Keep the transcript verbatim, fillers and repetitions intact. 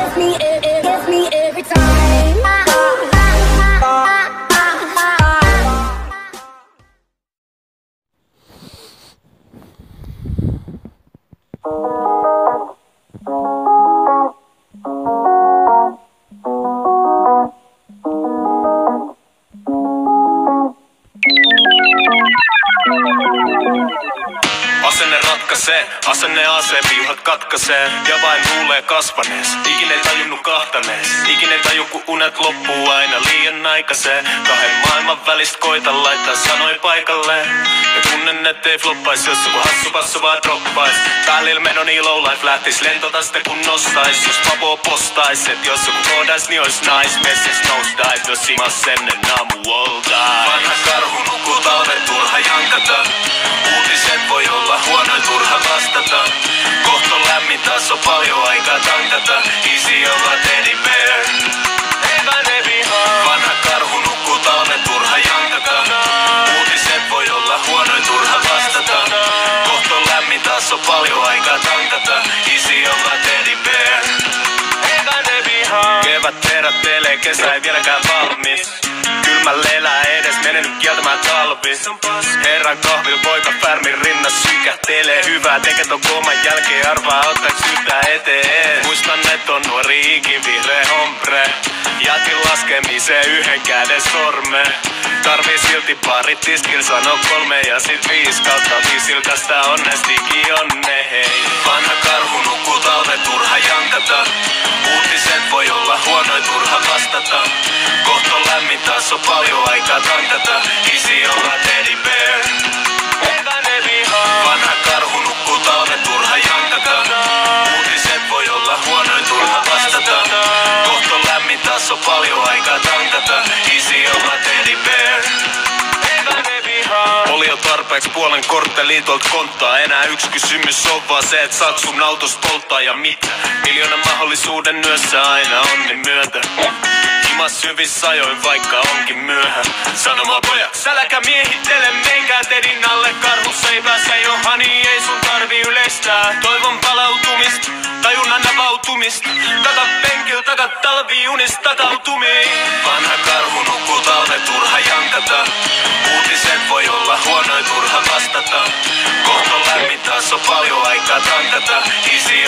gets me, it, it gets me every time. Ah, ah, ah, ah, ah, ah, Asenne ratkaisee, asenne aseen viuhat katkaisee. Ja vain luulee kasvanees, ikin ei tajunnut kahtanees. Ikin ei taju kun unet loppuu aina liian aikaiseen. Kahden maailman välistä koitan laittaa sanoi paikalleen. Ja tunnen ettei floppais, jos joku hassu passu vaan droppais. Välillä menoni low life lähtis lentotaste kun nostais. Jos papo postais, et jos joku koodais niin ois nais. Messis nosedive, jos simas ennen aamu all die. Vanha karhu nukkuu talven turha jankata. Uutiset voi olla huonoin turha vastata. Kohta lämmin taas on paljon aikaa tankata. Easy olla teddy bear. Vanha karhu nukkuu talven turha jankata. Uutiset voi olla huonoin turha vastata. Kohta lämmin taas on paljon aikaa tankata. Easy olla teddy bear. Kevät herättelee, kesä ei vieläkään valmis. Kylmälle elää edes mennyt kieltämään talvi. Herran kahvil poika färmin rinnas sykähtelee. Hyvää teket on kooman jälkeen arvaa ottaks yhtään eteen. Muistan et on nuori ikivihreä hombre. Jätin laskemiseen yhden käden sormen. Tarvii silti parit tiskil sano kolme ja sit viis kautta viisil tästä onnestikin onne hei. Vanha karhu nukkuu talven turha jankata. Uutiset voi olla huonoin turha vastata. Kohta lämmin taas on paljon aikaa tankata. Easy olla teddy bear. Vanha karhu nukkuu talven turha jankata. Uutiset voi olla huonoin turha vastata. Kohta lämmin taas on paljon aikaa tankata. Easy olla teddy bear. Oli jo tarpeeksi puolen kortteliitolta konttaa. Enää yksi kysymys on vaan se, et saat sun autos polttaa ja mitä. Miljoonan mahdollisuuden yössä aina onni myötä. Himas hyvissä ajoin vaikka onkin myöhä. Sanoma pojat, säläkä miehittele menkää tedin alle. Karhussa ei pääse johani, ei sun tarvi yleistää. Toivon palautumista, tajunnan avautumista. Taka penkil, taka talviunista takautumiin. Vanha karhu nukkuu talven turha jankata. Uutiset voi olla huonoin turha vastata. Kohta lämmin taas on paljon aikaa tankata. Easy